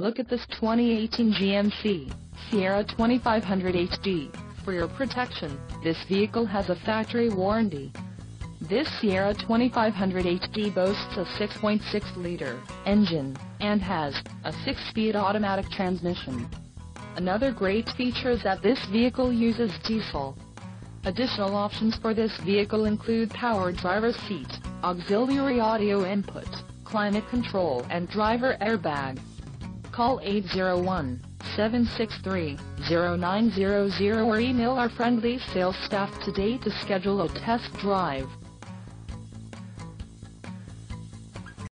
Look at this 2018 GMC Sierra 2500 HD. For your protection, this vehicle has a factory warranty. This Sierra 2500 HD boasts a 6.6-liter engine, and has a 6-speed automatic transmission. Another great feature is that this vehicle uses diesel. Additional options for this vehicle include power driver's seat, auxiliary audio input, climate control and driver airbag. Call 801-763-0900 or email our friendly sales staff today to schedule a test drive.